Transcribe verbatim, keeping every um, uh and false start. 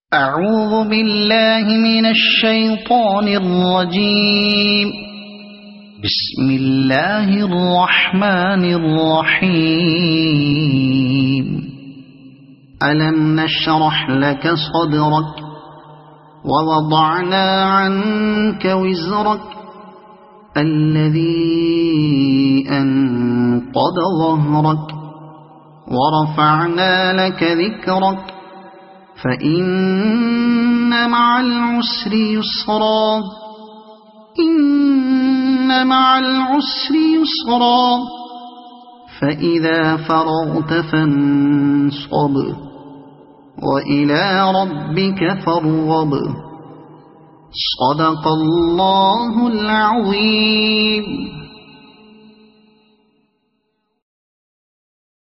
أعوذ بالله من الشيطان الرجيم. بسم الله الرحمن الرحيم. ألم نشرح لك صدرك ووضعنا عنك وزرك الذي أنقض ظهرك ورفعنا لك ذكرك فإن مع العسر يسرا إن مع العسر يسرا فإذا فرغت فانصب وإلى ربك فارغب. صدق الله العظيم.